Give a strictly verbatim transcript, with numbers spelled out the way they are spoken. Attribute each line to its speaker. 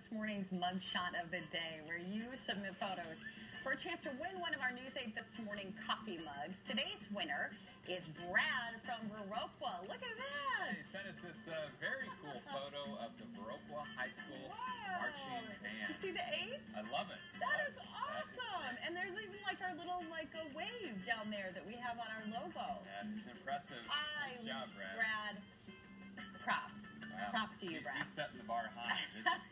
Speaker 1: morning's mug shot of the day, where you submit photos for a chance to win one of our News eight This Morning coffee mugs. Today's winner is Brad from Viroqua. Look at that.
Speaker 2: He sent us this uh, very cool photo of the Viroqua High School
Speaker 1: wow.
Speaker 2: marching band.
Speaker 1: You see the eight?
Speaker 2: I love it.
Speaker 1: That
Speaker 2: love
Speaker 1: is
Speaker 2: it.
Speaker 1: awesome.
Speaker 2: That is
Speaker 1: and there's even like our little like a wave down there that we have on our logo.
Speaker 2: That is impressive.
Speaker 1: I,
Speaker 2: nice job, Brad.
Speaker 1: Brad, props.
Speaker 2: Wow.
Speaker 1: Props to you,
Speaker 2: he,
Speaker 1: Brad.
Speaker 2: He's setting the bar high. This